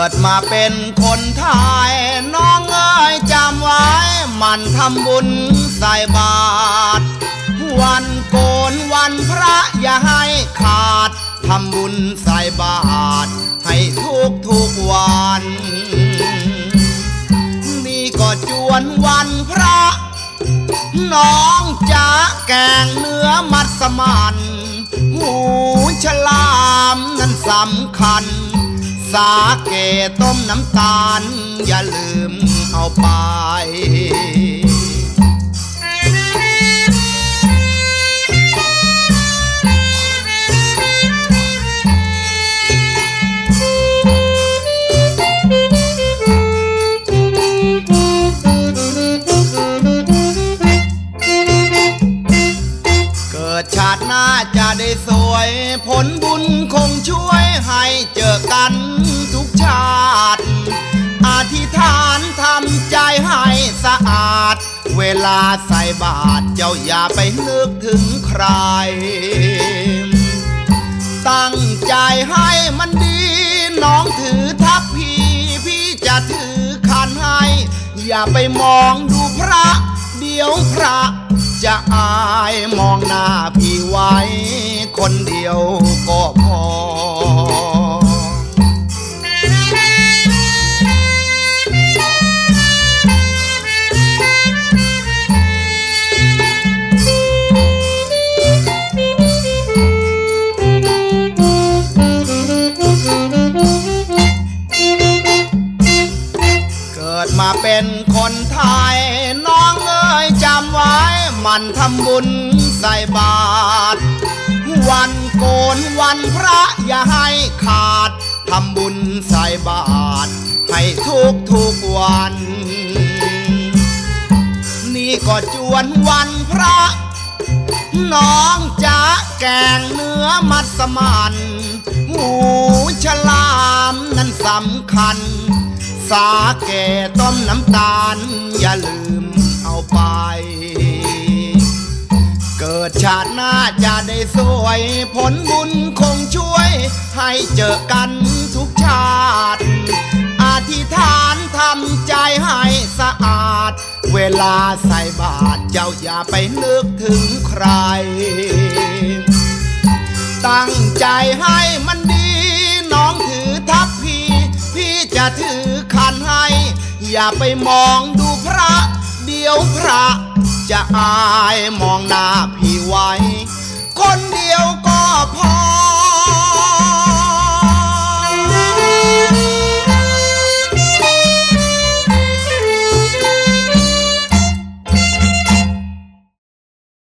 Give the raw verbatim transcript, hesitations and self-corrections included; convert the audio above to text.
ดมาเป็นคนไทยน้องเอ๋ยจำไว้มันทำบุญใส่บาตรวันโกนวันพระอย่าให้ขาดทำบุญใส่บาตรให้ทุกทุกวันนี่ก็จวนวันพระน้องจะแกงเนื้อมัสมั่นหมูฉลามนั้นสำคัญสาเกต้มน้ำตาลอย่าลืมเอาไปชาติหน้าจะได้สวยผลบุญคงช่วยให้เจอกันทุกชาติอธิษฐานทำใจให้สะอาดเวลาใส่บาตรเจ้าอย่าไปนึกถึงใครตั้งใจให้มันดีน้องถือทัพพีพี่จะถือขันให้อย่าไปมองดูพระเดี๋ยวพระจะอายมองหน้าพี่ไว้คนเดียวก็พอเกิดมาเป็นคนไทยน้องเอ๋ยจำไว้มันทำบุญใส่บาตรวันโกนวันพระอย่าให้ขาดทำบุญใส่บาตรให้ทุกทุกวันนี่ก็จวนวันพระน้องจะแกงเนื้อมัสมั่นหมูฉลามนั้นสำคัญสาเกต้มน้ำตาลอย่าลืมเอาไปเกิดชาติหน้าจะได้สวยผลบุญคงช่วยให้เจอกันทุกชาติอธิษฐานทำใจให้สะอาดเวลาใส่บาตรเจ้าอย่าไปนึกถึงใครตั้งใจให้มันดีน้องถือทัพพีพี่จะถือขันให้อย่าไปมองดูพระเดี๋ยวพระจะอายมองหน้าพี่ไว้